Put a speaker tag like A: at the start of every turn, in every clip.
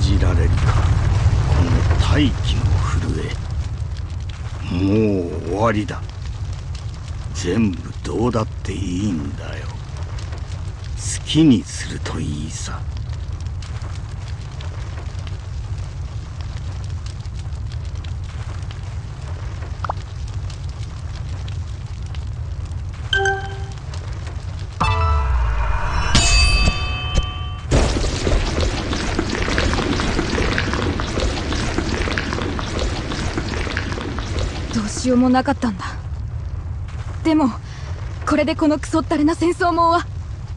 A: じられるか、この大気の震え。もう終わりだ。全部どうだっていいんだよ。好きにするといいさ。
B: どうしようもなかったんだ。でもこれでこのクソったれな戦争もは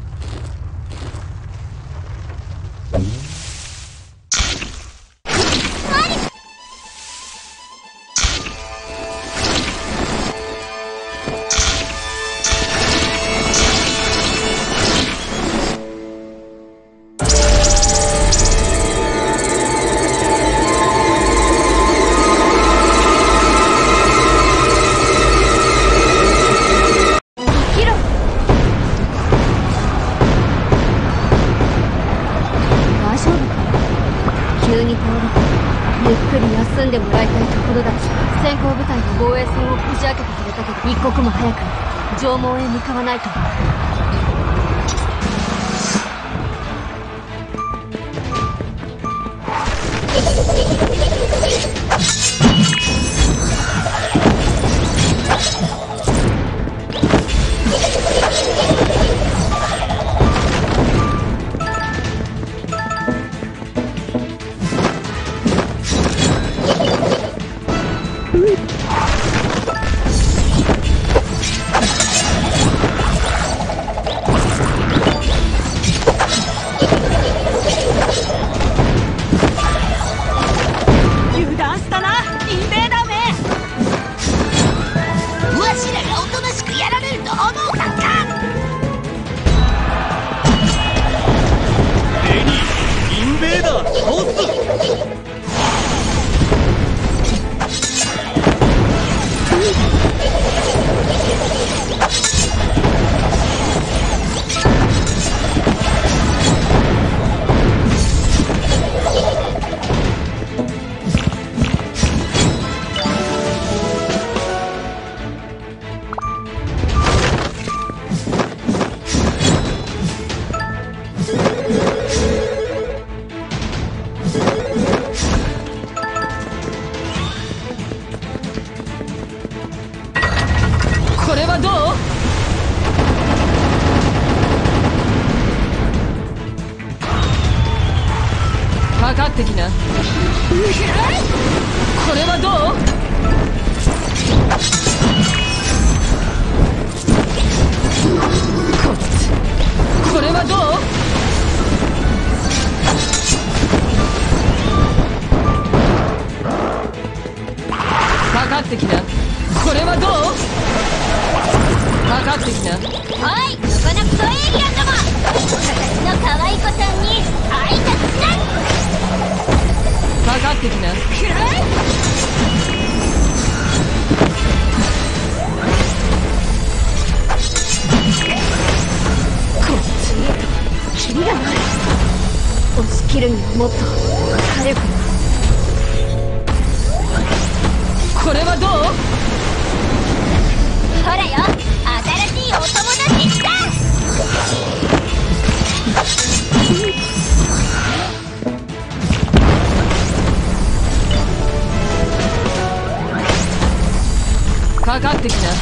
C: ゆっくり休んでもらいたいところだし、先行部隊が防衛線をこじ開けてくれたけど、一刻も早く城門へ向かわないと。
B: かかってきな。これはどう？これはどう？かかってきな。これはどう？かかってきな。
C: おい、そこのクソエイリアンども、私の可愛い子さんに挨拶しな。
B: かかってきな。
C: こっちへとキリがない。押し切るにはもっと火力が。
B: これはどう？
C: ほらよ、新しいお友達来た。
B: かかってきな。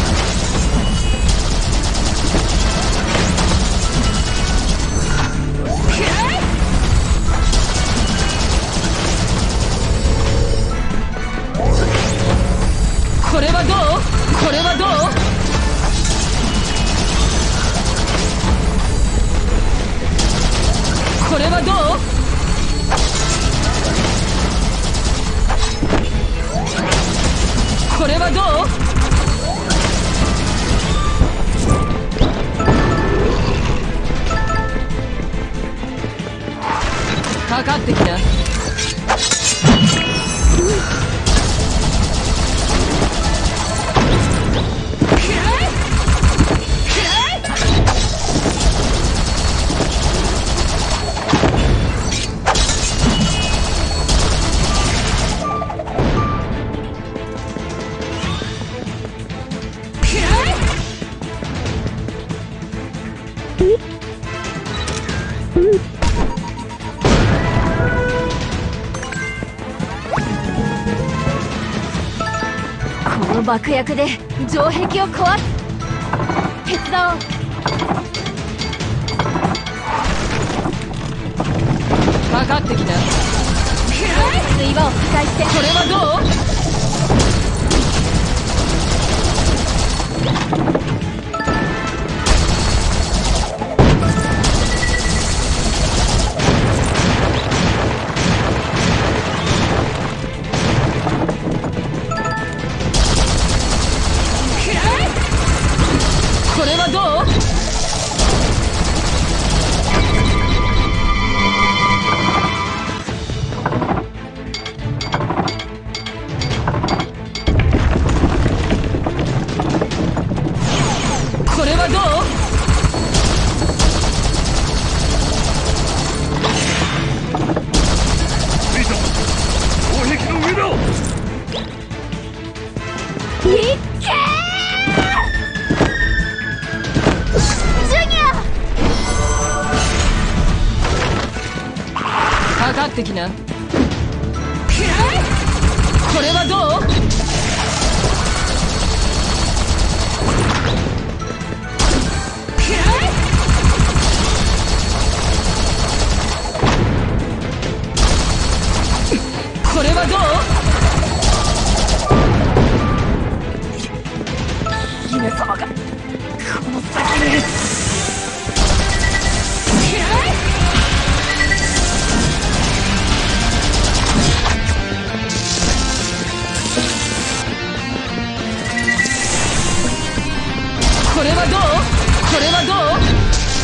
B: これはどう？これはどう？これはどう？これはどう？かかってきな。
C: の爆薬で城壁を壊す。手伝おう。
D: かかってきな。
C: 水岩を破壊して。
D: これはどう？これはどう？これはどう？
A: 着いた。城壁の上だ。
C: いっけー！ジュニア！
D: かかってきな。これはどう？これはどう？姫様がこの先に。これはどう？これはどう？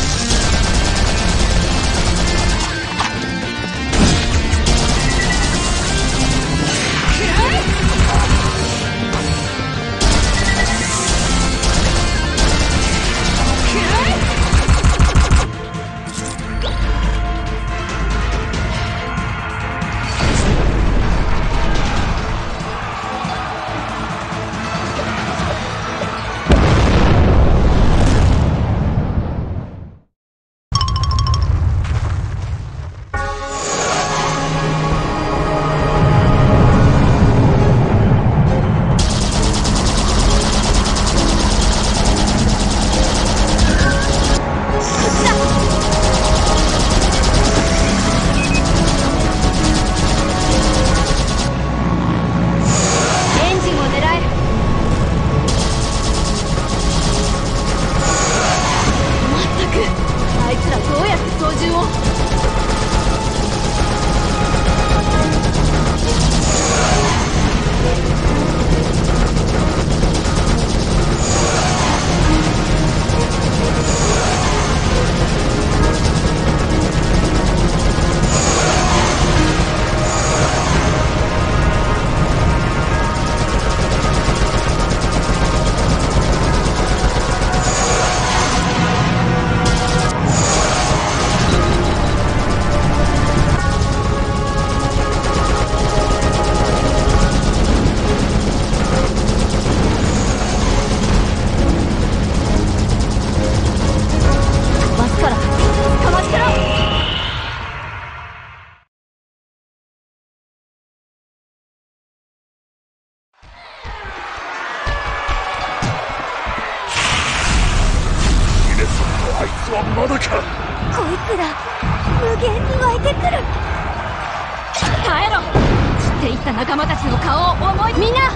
A: はまだか。
C: こいつら無限に湧いてくる。
B: 耐えろ。散っていった仲間たちの顔を思い。
C: みんな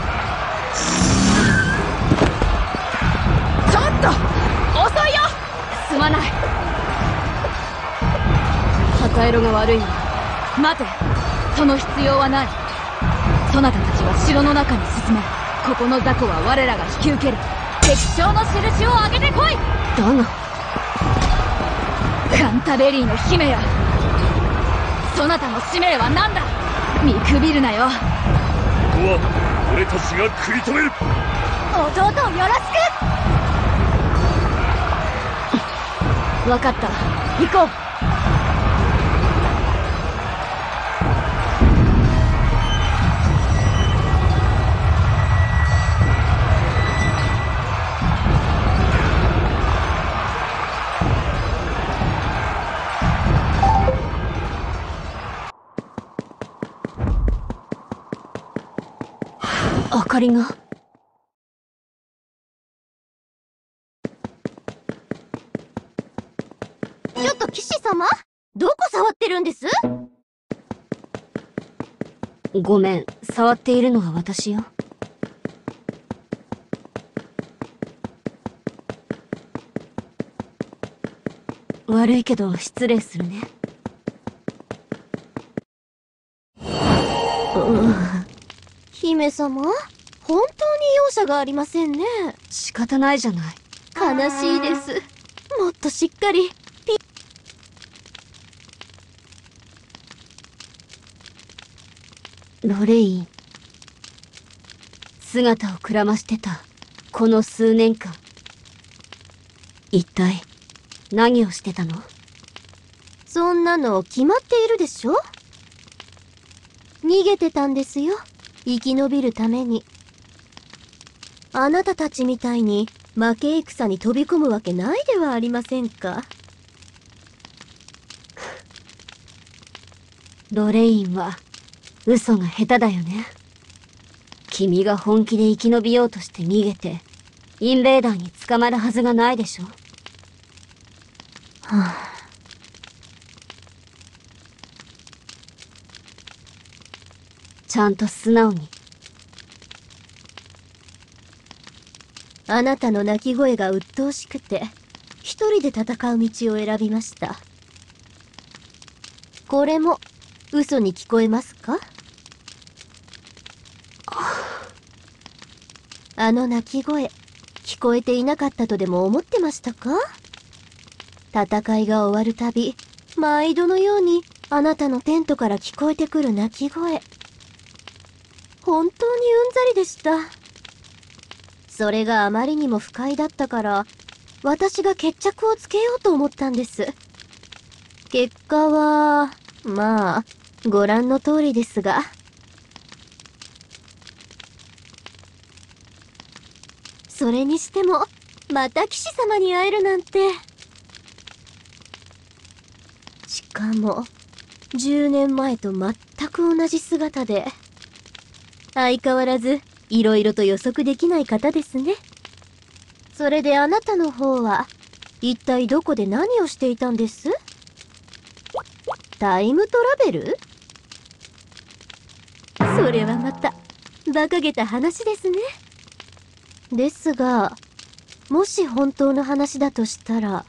B: ちょっと遅いよ。
C: すまない。旗色が悪いな。
B: 待て、その必要はない。そなたたちは城の中に進め。ここの雑魚は我らが引き受ける。敵将の印を上げてこい。
C: だが
B: カンタベリーの姫よ、そなたの使命は何だ。見くびるなよ。
A: ここは俺たちが食い止める。
B: 弟をよろしく。
C: 分かった、行こう。明かりが様、どこ触ってるんです？ごめん、触っているのは私よ。悪いけど失礼するね。姫様、本当に容赦がありませんね。仕方ないじゃない。悲しいです。もっとしっかり。ロレイン、姿をくらましてたこの数年間、一体何をしてたの？そんなの決まっているでしょ。逃げてたんですよ、生き延びるために。あなたたちみたいに負け戦に飛び込むわけないではありませんか。ロレインは嘘が下手だよね。君が本気で生き延びようとして逃げてインベーダーに捕まるはずがないでしょ。はあ、ちゃんと素直に。あなたの泣き声が鬱陶しくて一人で戦う道を選びました。これも嘘に聞こえますか？あの泣き声、聞こえていなかったとでも思ってましたか？戦いが終わるたび、毎度のようにあなたのテントから聞こえてくる泣き声。本当にうんざりでした。それがあまりにも不快だったから、私が決着をつけようと思ったんです。結果は、まあ、ご覧の通りですが。それにしても、また騎士様に会えるなんて。しかも、10年前と全く同じ姿で。相変わらず、いろいろと予測できない方ですね。それであなたの方は、一体どこで何をしていたんです？タイムトラベル？それはまた、馬鹿げた話ですね。ですが、もし本当の話だとしたら、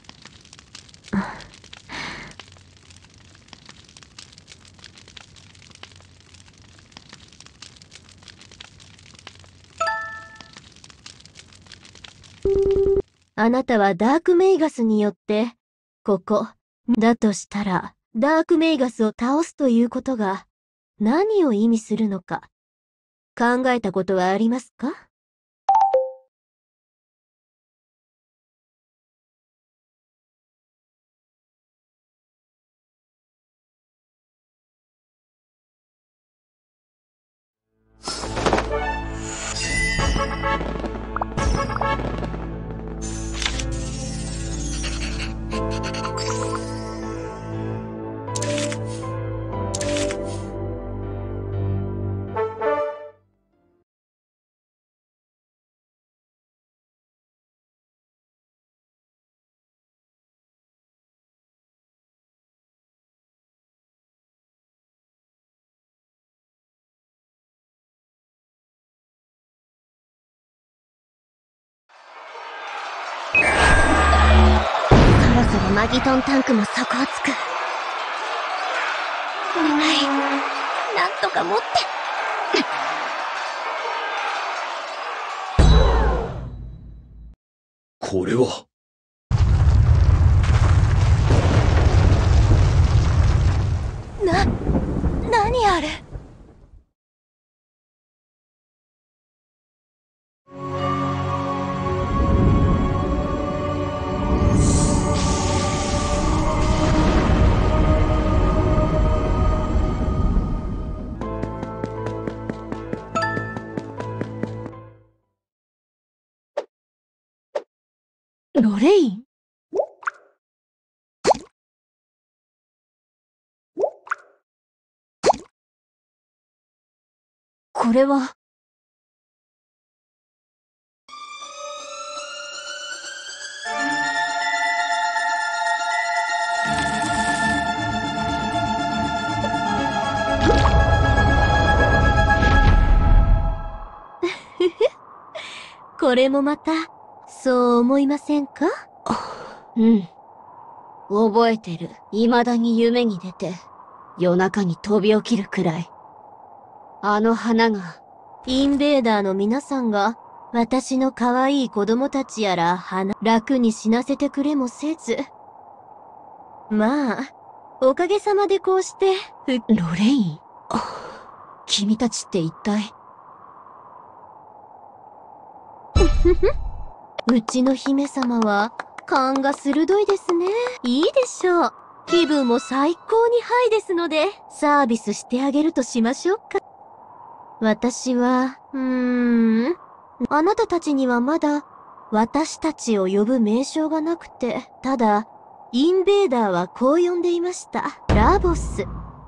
C: あなたはダークメイガスによって、ここ、だとしたら、ダークメイガスを倒すということが、何を意味するのか、考えたことはありますか？そろそろマギトンタンクも底をつく。お願い、なんとか持って。
A: これは。
C: 何あれ。ロレイン？これは。 これもまた、そう思いませんか？
B: うん。覚えてる。未だに夢に出て、夜中に飛び起きるくらい。あの花が。
C: インベーダーの皆さんが、私の可愛い子供たちやら楽に死なせてくれもせず。まあ、おかげさまでこうして、
B: ロレイン？君たちって一体。
C: うちの姫様は、勘が鋭いですね。いいでしょう。気分も最高にハイですので、サービスしてあげるとしましょうか。私は、あなたたちにはまだ、私たちを呼ぶ名称がなくて、ただ、インベーダーはこう呼んでいました。ラボス。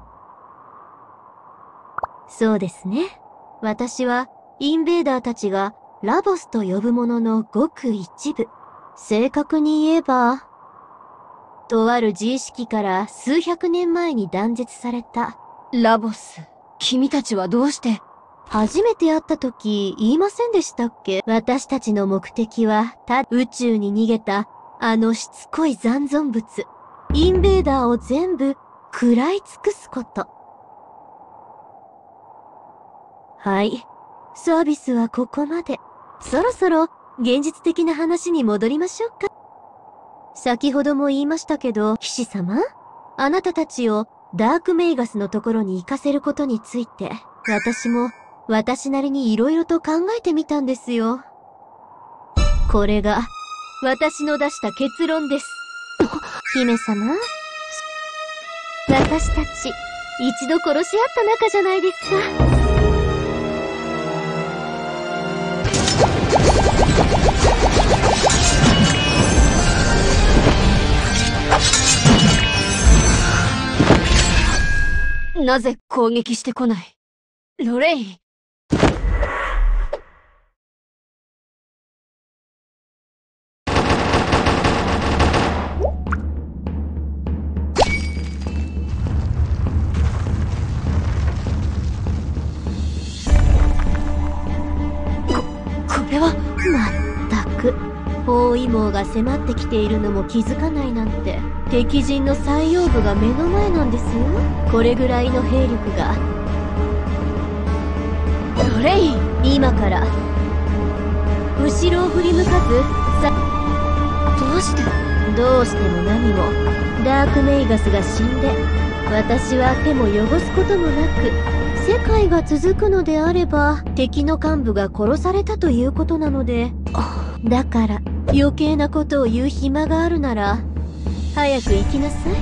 C: そうですね。私は、インベーダーたちが、ラボスと呼ぶもののごく一部。正確に言えば、とある自意識から数百年前に断絶された。
B: ラボス、君たちはどうして？
C: 初めて会った時言いませんでしたっけ？私たちの目的は、宇宙に逃げた、あのしつこい残存物。インベーダーを全部、食らい尽くすこと。はい。サービスはここまで。そろそろ、現実的な話に戻りましょうか。先ほども言いましたけど、騎士様？あなたたちをダークメイガスのところに行かせることについて、私も私なりに色々と考えてみたんですよ。これが、私の出した結論です。姫様？私たち、一度殺し合った仲じゃないですか。
B: なぜ攻撃してこない？ロレイン。これは、
C: まったく。包囲網が迫ってきているのも気づかないなんて、敵陣の最葉部が目の前なんですよ。これぐらいの兵力が。
B: ロレイン！
C: 今から、後ろを振り向かず、
B: どうして
C: も何も、ダークメイガスが死んで、私は手も汚すこともなく、世界が続くのであれば、敵の幹部が殺されたということなので、だから、余計なことを言う暇があるなら、早く行きなさい。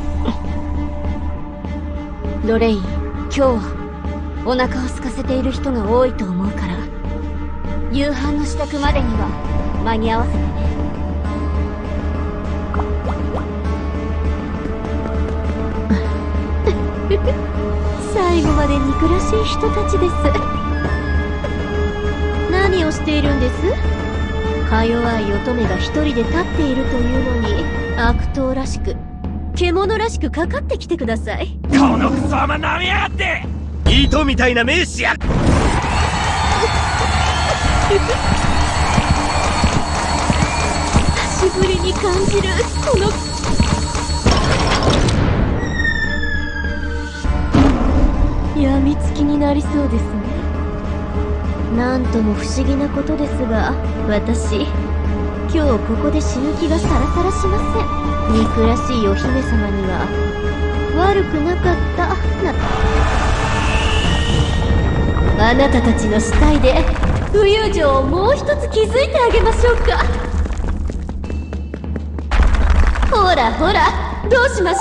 B: ロレイン、今日は、お腹を空かせている人が多いと思うから、夕飯の支度までには、間に合わせてね。
C: 最後まで憎らしい人たちです。何をしているんです？か弱い乙女が一人で立っているというのに、悪党らしく、獣らしくかかってきてください。
A: このクソ甘舐めやがって！糸みたいな名士や！
C: 久しぶりに感じる、この病みつきになりそうですね。なんとも不思議なことですが、私、今日ここで死ぬ気がさらさらしません。憎らしいお姫様には、悪くなかったあなたたちの死体で、浮遊城をもう一つ築いてあげましょうか。ほらほら、どうしました？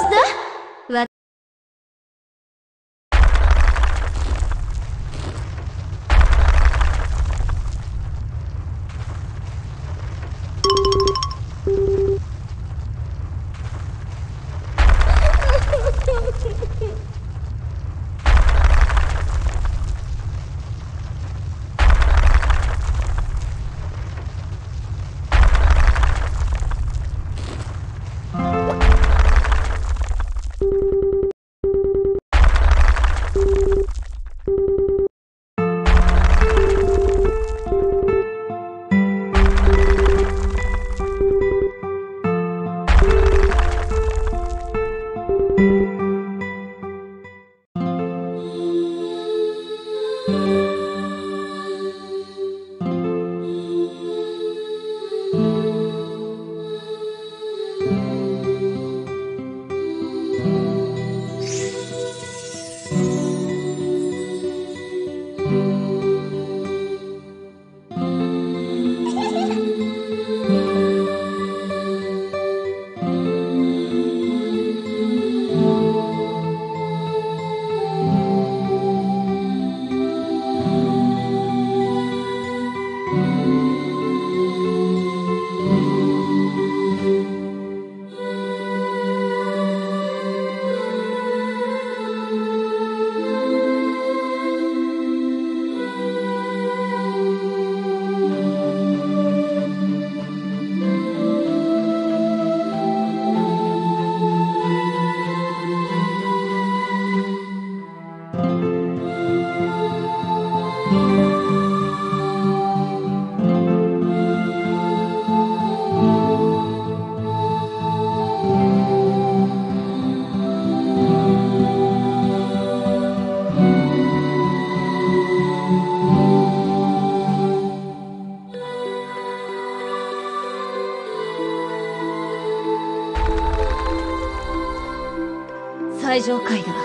C: 最上階だ。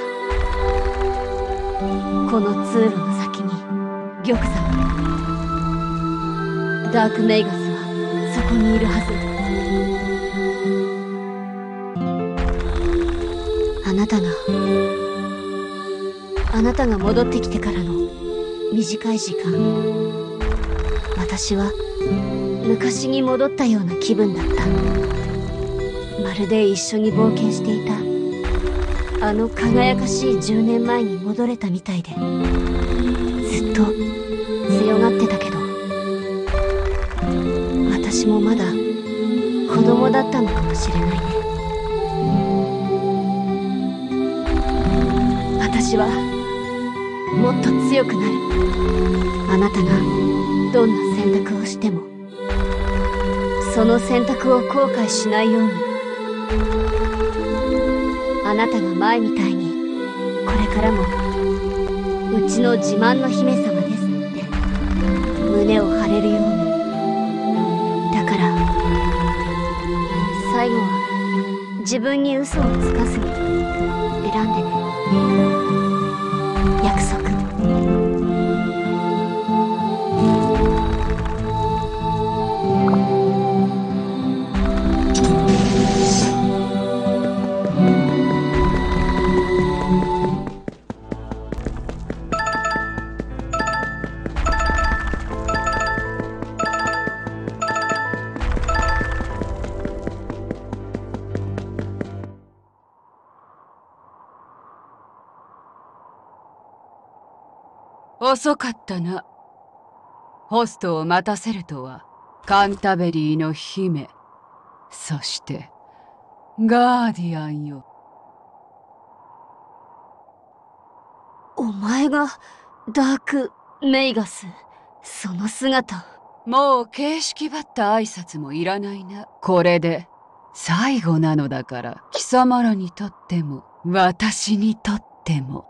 C: この通路の先に玉座が。ダークメイガスはそこにいるはず。あなたが戻ってきてからの短い時間、私は昔に戻ったような気分だった。まるで一緒に冒険していたあの輝かしい10年前に戻れたみたいで、ずっと強がってたけど、私もまだ子供だったのかもしれないね。私はもっと強くなる。あなたがどんな選択をしても、その選択を後悔しないように。あなたが前みたいにこれからもうちの自慢の姫様ですって胸を張れるように。だから最後は自分に嘘をつかずに選んでね。約束。
D: 遅かったな。ホストを待たせるとは。カンタベリーの姫、そしてガーディアンよ。
C: お前がダークメイガス。その姿。
D: もう形式ばった挨拶もいらないな。これで最後なのだから、貴様らにとっても私にとっても。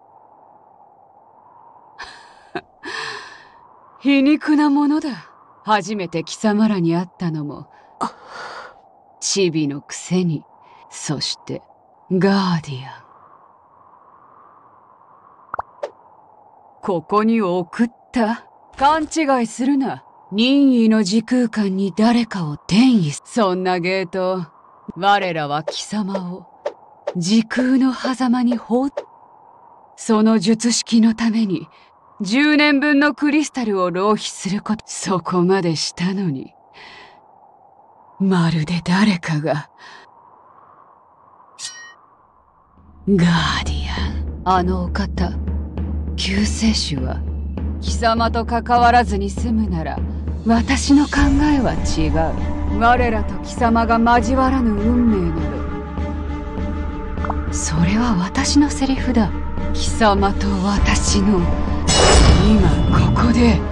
D: 皮肉なものだ。初めて貴様らに会ったのもチビのくせに、そしてガーディアン。ここに送った。勘違いするな。任意の時空間に誰かを転移。そんなゲート、我らは貴様を時空の狭間に放って、その術式のために10年分のクリスタルを浪費すること、そこまでしたのに、まるで誰かが。ガーディアン、あのお方、救世主は貴様と関わらずに済むなら、私の考えは違う。我らと貴様が交わらぬ運命など、それは私のセリフだ。貴様と私の今ここで。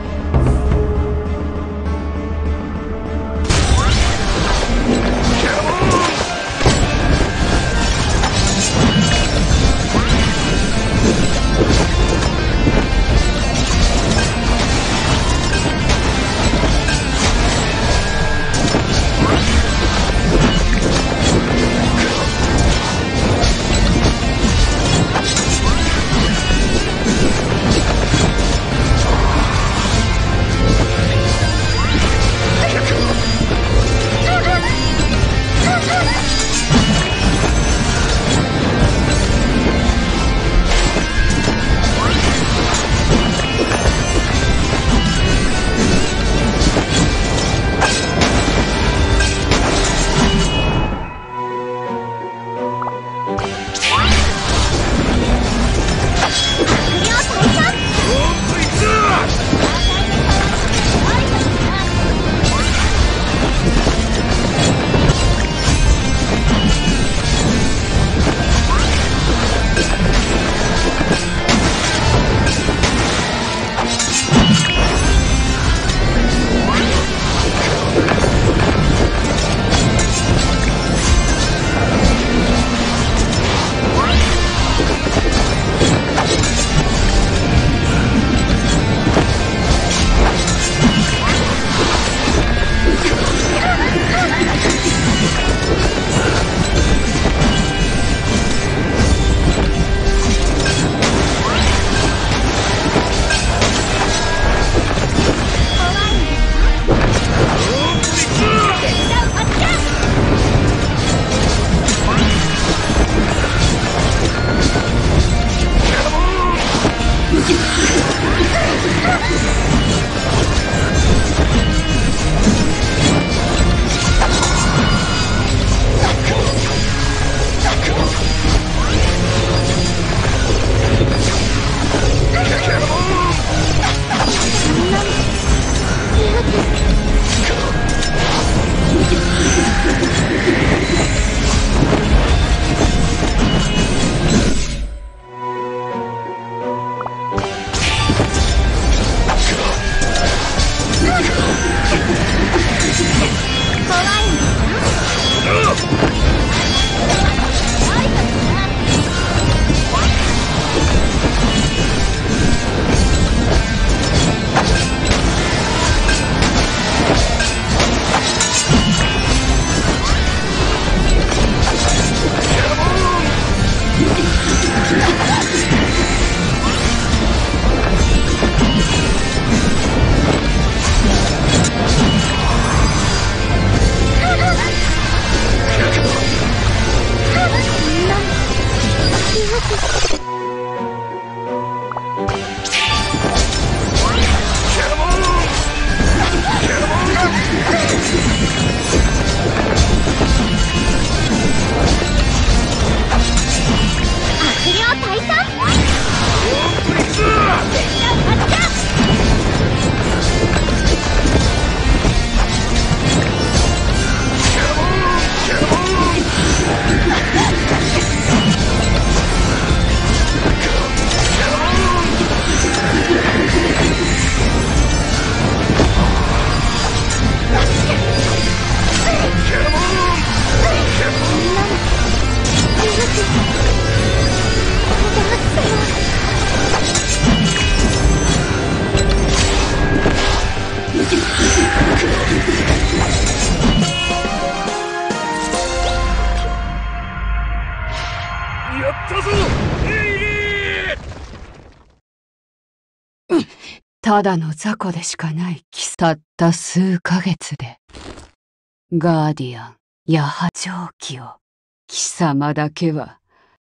D: ただの雑魚でしかないたった数ヶ月でガーディアンや破蒸気を貴様だけは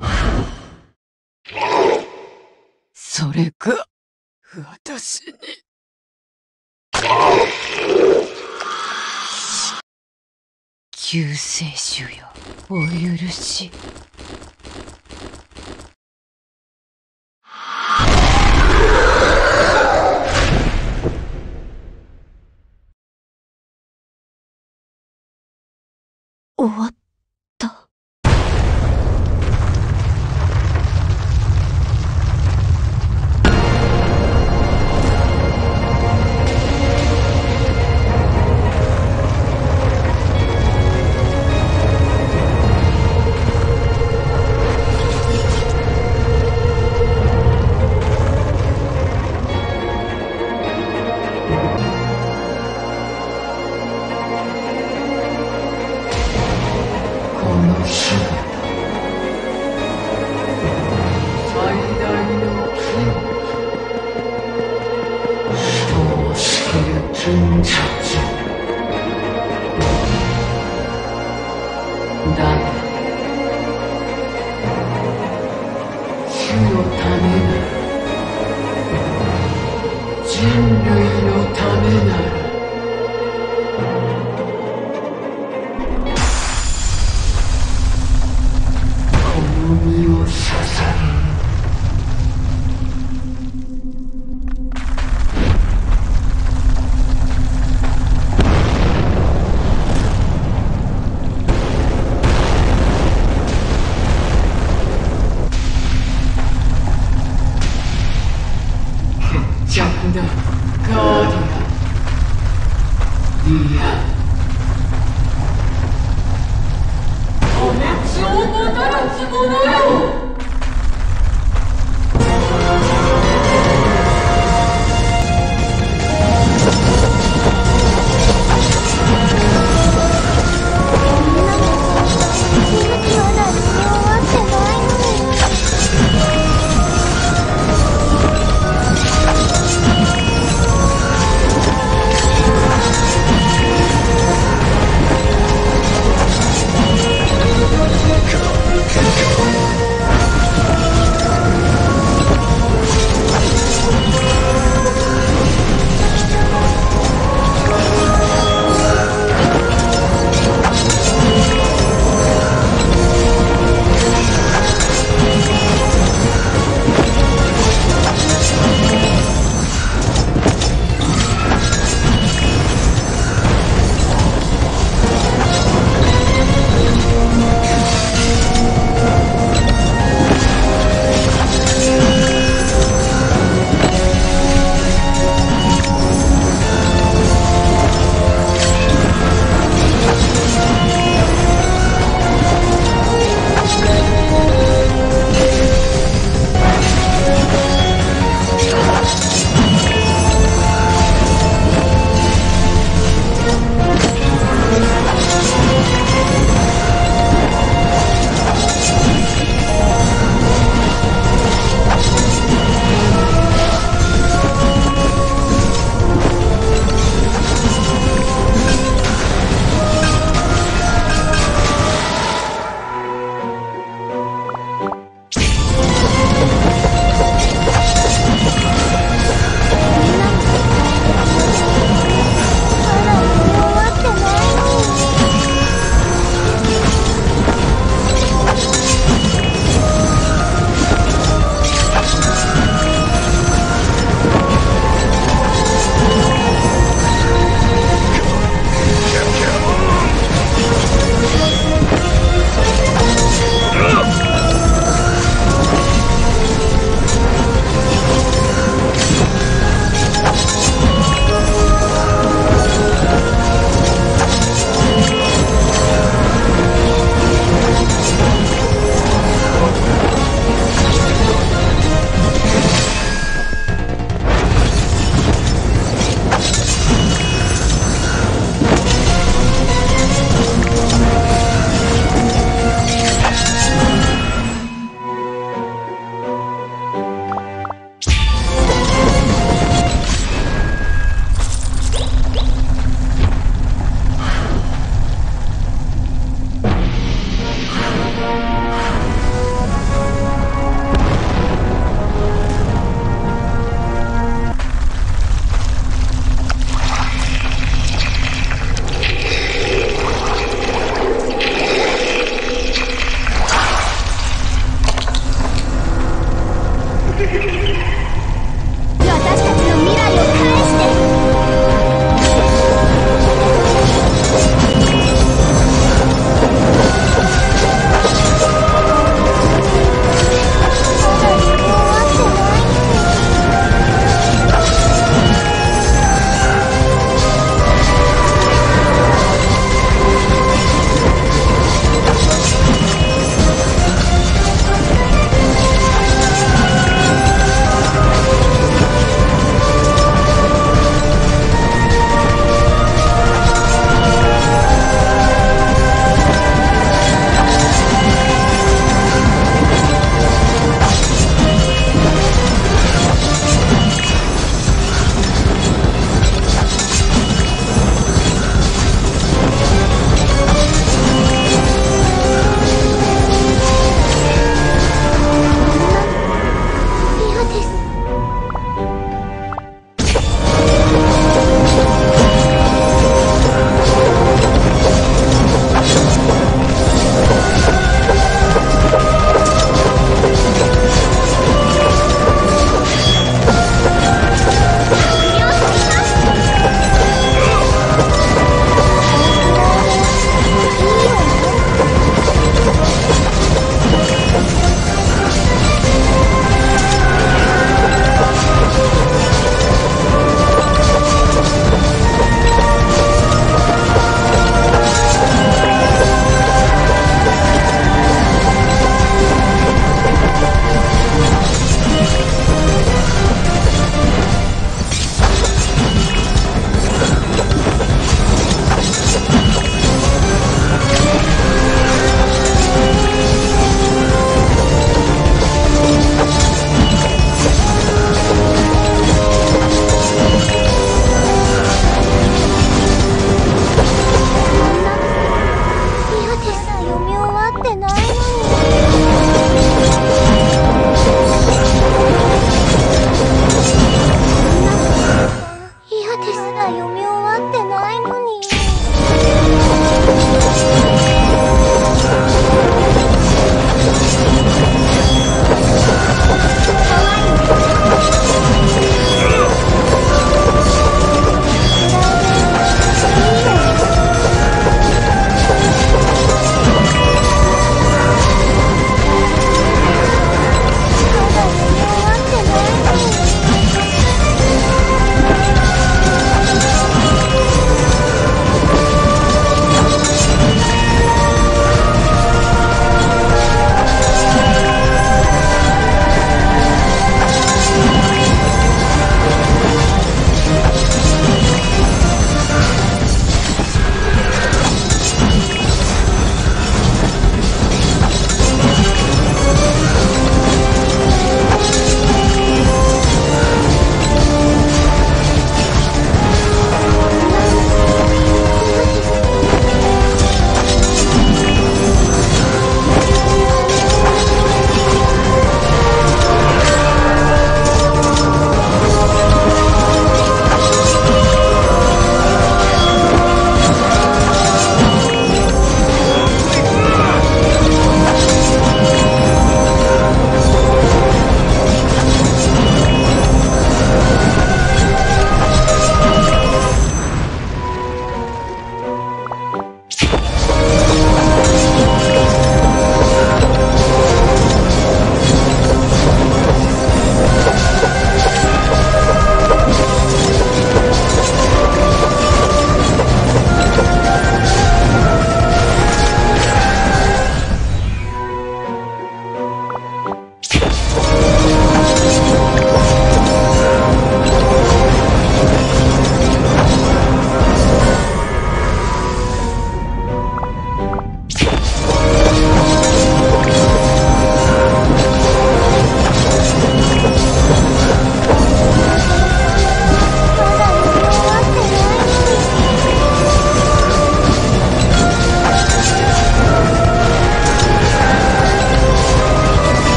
D: それが私に救世主よお許し
C: 終わった。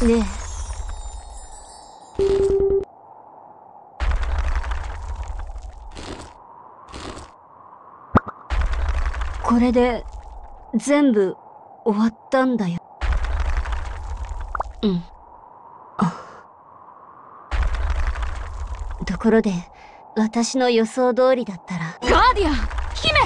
C: ねえ。これで全部終わったんだよ。うん。ところで、私の予想通りだったら。
B: ガーディアン、姫！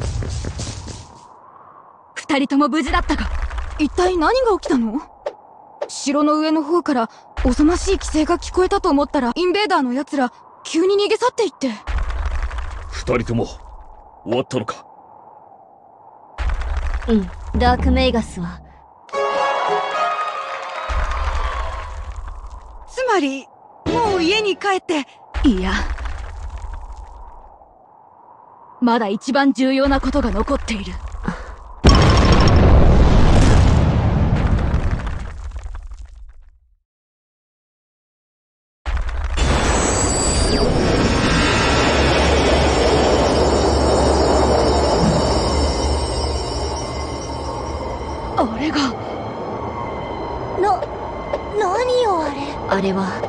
B: 二人とも無事だったか？一体何が起きたの？城の上の方からおぞましい規制が聞こえたと思ったら、インベーダーの奴ら急に逃げ去っていって。
E: 二人とも終わったのか？
C: うん、ダークメイガスは。
B: つまり、もう家に帰って。いや。まだ一番重要なことが残っている。あれが。
C: 何よあれ。あれは。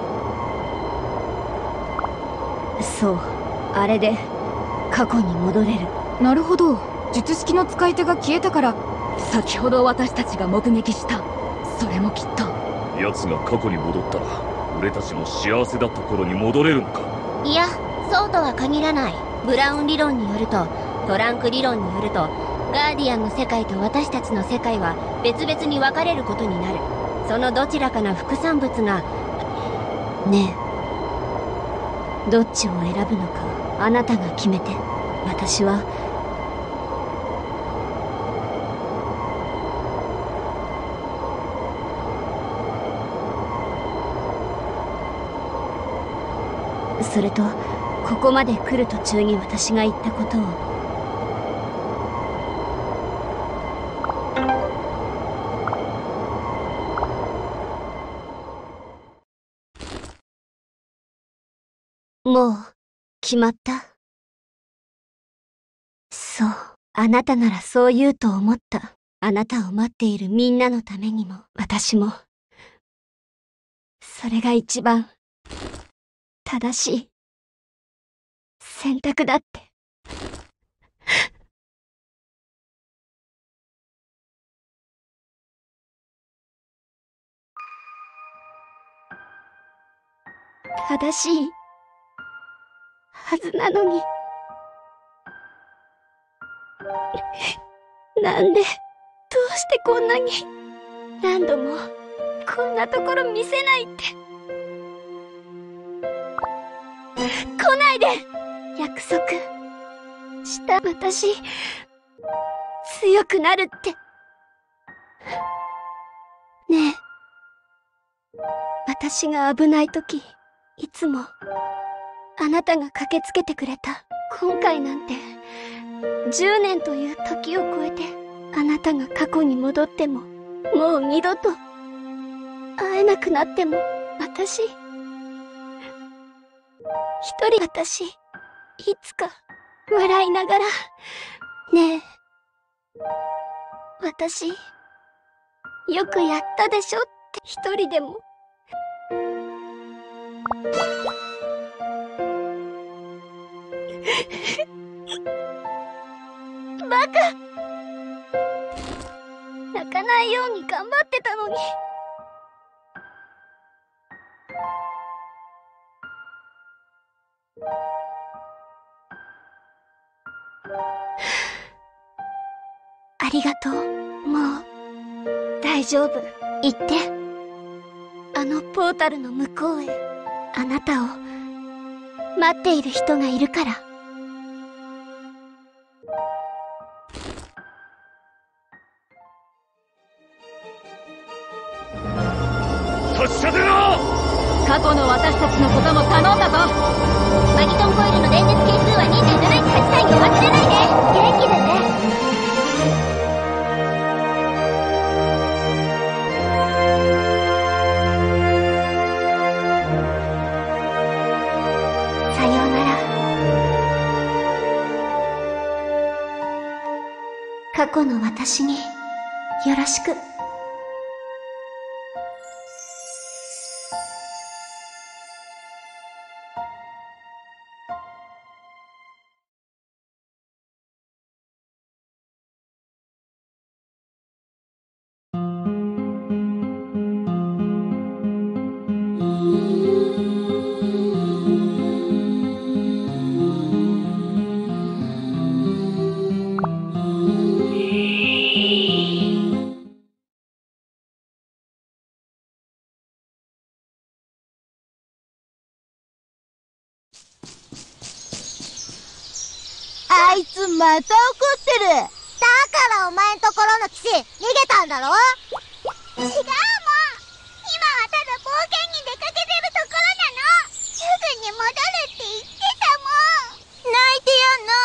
C: そう、あれで過去に戻れる。
B: なるほど。術式の使い手が消えたから、先ほど私たちが目撃した。それもきっと。
E: 奴が過去に戻ったら、俺たちも幸せだった頃に戻れるのか？
C: いや、そうとは限らない。ブラウン理論によると、トランク理論によると、ガーディアンの世界と私たちの世界は別々に分かれることになる。そのどちらかの副産物が。ねえ、どっちを選ぶのかあなたが決めて。私はそれと、ここまで来る途中に私が言ったことを。もう決まった？そう、あなたならそう言うと思った。あなたを待っているみんなのためにも、私も。それが一番正しい選択だって。正しいはずなのに。なんで、どうしてこんなに、何度も、こんなところ見せないって。来ないで！約束した私、強くなるって。ねえ、私が危ないとき、いつも、あなたが駆けつけてくれた。今回なんて、10年という時を超えて、あなたが過去に戻っても、もう二度と、会えなくなっても、私、一人私、いつか、笑いながら、ねえ、私、よくやったでしょって一人でも。バカ！泣かないように頑張ってたのに。ありがとう。もう、大丈夫。行って。あのポータルの向こうへ、あなたを、待っている人がいるから。
E: 達者でな！
B: 過去の私たちのことも頼んだぞ。
C: マギトンコイルの伝説係数は 2.718 単位を忘れないで。元気でね。さようなら。過去の私によろしく。
F: いつまた怒ってる。だからお前んところの騎士逃げたんだろ。違うもん。今はただ冒険に出かけてるところなの。すぐに戻るって言ってたもん。泣いてやんな。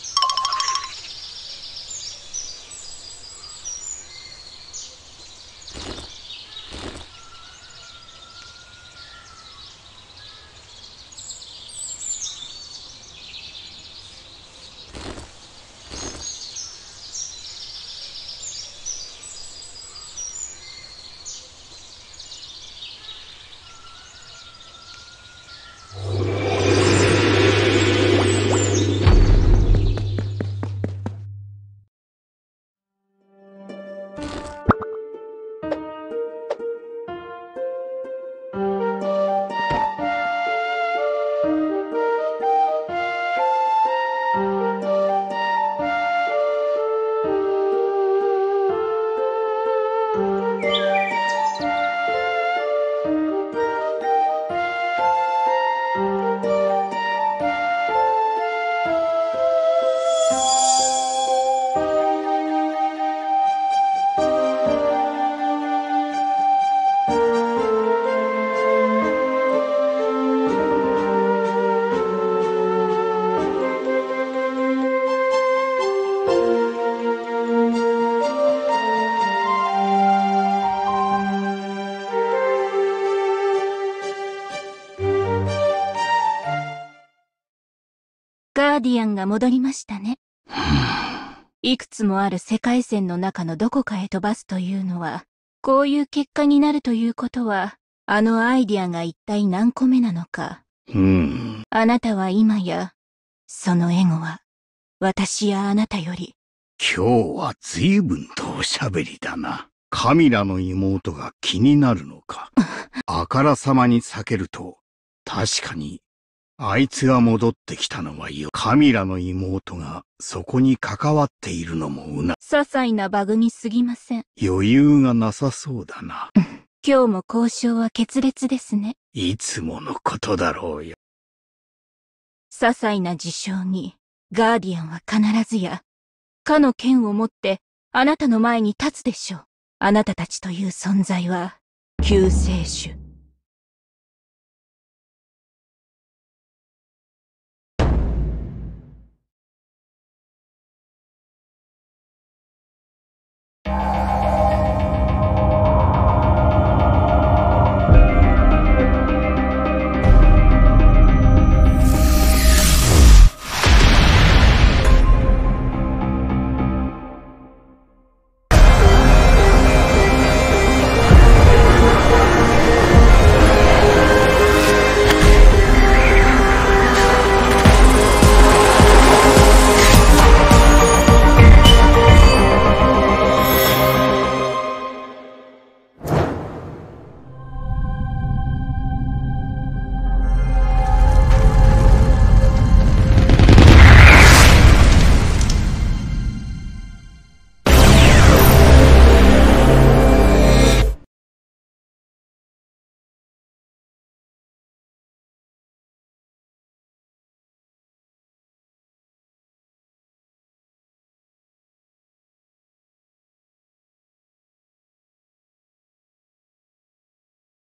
C: ガーディアンが戻りましたね。いくつもある世界線の中のどこかへ飛ばすというのは、こういう結果になるということは、あのアイディアが一体何個目なのか。あなたは今や、そのエゴは、私やあなたより。
A: 今日は随分とおしゃべりだな。カミラの妹が気になるのか。あからさまに避けると、確かに、あいつが戻ってきたのはカミラの妹がそこに関わっているのも
C: 些細なバグに過ぎません。
A: 余裕がなさそうだな。
C: 今日も交渉は決裂ですね。
A: いつものことだろうよ。
C: 些細な事象に、ガーディアンは必ずや、かの剣を持ってあなたの前に立つでしょう。あなたたちという存在は、救世主。